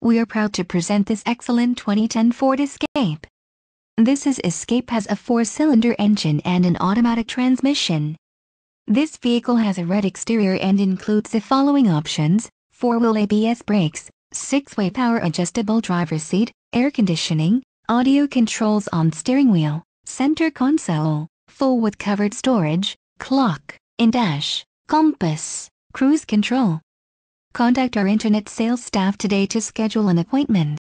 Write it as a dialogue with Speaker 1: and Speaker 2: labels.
Speaker 1: We are proud to present this excellent 2010 Ford Escape. Escape has a 4-cylinder engine and an automatic transmission. This vehicle has a red exterior and includes the following options: 4-wheel ABS brakes, 6-way power adjustable driver's seat, air conditioning, audio controls on steering wheel, center console, full with covered storage, clock, in-dash, compass, cruise control. Contact our internet sales staff today to schedule an appointment.